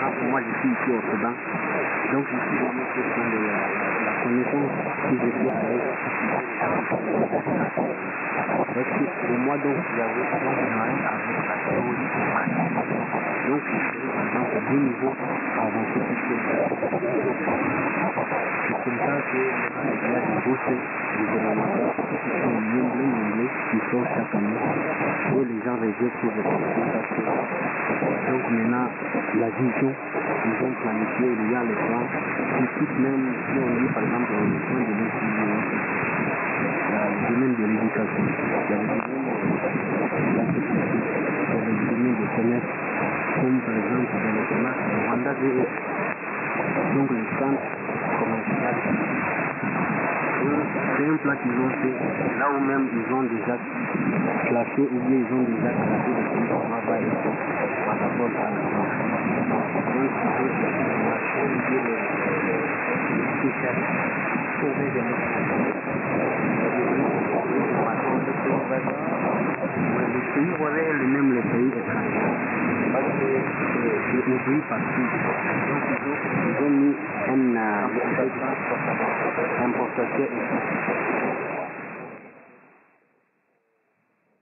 exemple, moi je suis ici au Sudan, donc je suis venu question de la connaissance que je fais avec. Parce que pour moi, donc, il y avait donc rien avec la théorie. Donc, je suis par exemple deux niveaux avancés plus que c'est comme ça que il y a des bourses gouvernementales qui sont nombreuses, qui sortent chaque année. Et les gens rejettent ces opportunités parce que donc maintenant la vision, ils ont planifié, il y a les plans, qui quittent même, si on dit par exemple le point de vue le domaine de l'éducation, il y a le domaine de la sécurité, il y a le domaine de commerce, comme par exemple dans le commerce de Rwanda et autres. Donc les centres commerciaux, c'est un plan qu'ils ont fait, là où même ils ont déjà classé ou bien ils ont déjà classé les pays qu'on va aller par rapport à la France. Donc ils ont cherché le marché ou bien les spécialistes trouver des mécanismes. Les pays voisins et même les pays étrangers. Parce que c'est un pays partout. Donc ils ont mis un importateur ici.